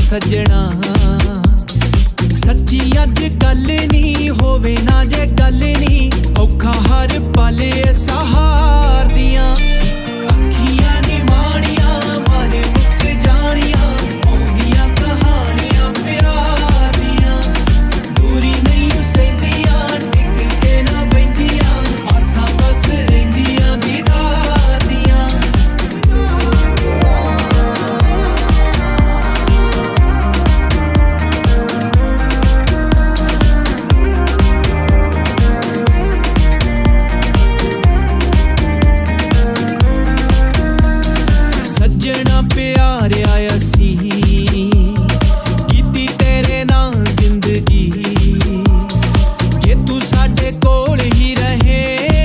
सजना सच्ची अज गल नी होवे ना जे गल नी औखा हर पल सहार दियां अखियां नी माड़ियां मारे मुक जानियां औंदियां कहानियां प्यार दियां दूरी नहीं सैंदियां टिक के ना बैंदियां आसां बस रहिंदियां दीदार दियां सजना प्यार आया सी कीती तेरे नाल जिंदगी जे तू साडे कोल ही रहे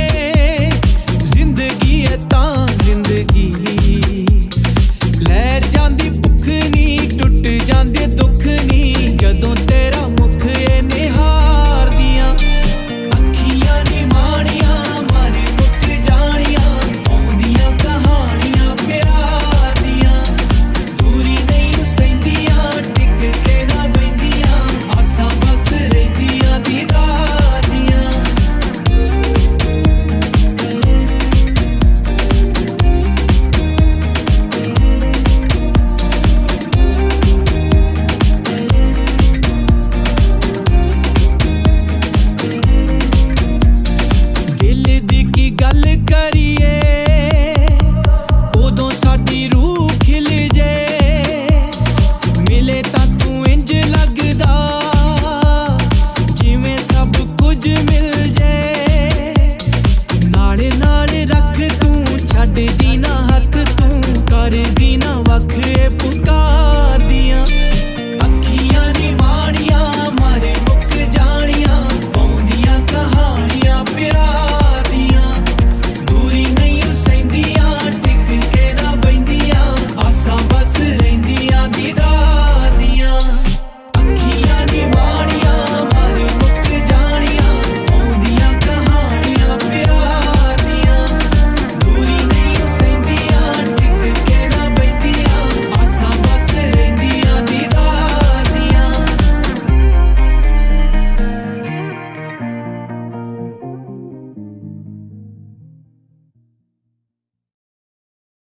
जिंदगी है तां जिंदगी लै जांदी भुख नी टुट जांदे